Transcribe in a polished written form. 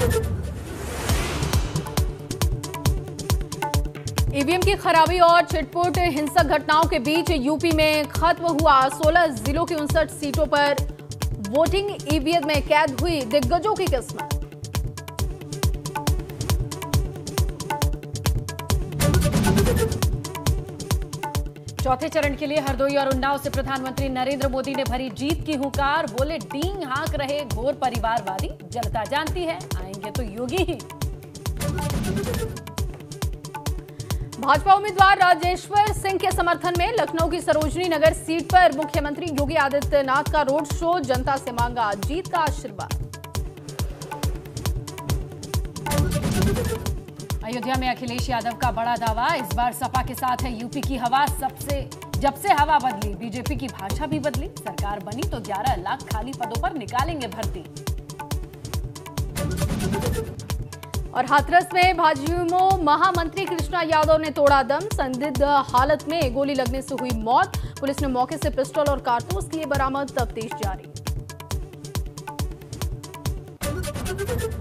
EVM की खराबी और छिटपुट हिंसक घटनाओं के बीच यूपी में खत्म हुआ 16 जिलों की 59 सीटों पर वोटिंग। ईवीएम में कैद हुई दिग्गजों की किस्मत। चौथे चरण के लिए हरदोई और उन्नाव से प्रधानमंत्री नरेंद्र मोदी ने भरी जीत की हुंकार। बोले, डींग हाँक रहे घोर परिवारवादी, जनता जानती है आएंगे तो योगी ही। भाजपा उम्मीदवार राजेश्वर सिंह के समर्थन में लखनऊ की सरोजनी नगर सीट पर मुख्यमंत्री योगी आदित्यनाथ का रोड शो। जनता से मांगा जीत का आशीर्वाद। अयोध्या में अखिलेश यादव का बड़ा दावा। इस बार सपा के साथ है यूपी की हवा। जब से हवा बदली, बीजेपी की भाषा भी बदली। सरकार बनी तो 11 लाख खाली पदों पर निकालेंगे भर्ती। और हाथरस में भाजपा महामंत्री कृष्णा यादव ने तोड़ा दम। संदिग्ध हालत में गोली लगने से हुई मौत। पुलिस ने मौके से पिस्टल और कारतूस किए बरामद। तफ्तीश जारी।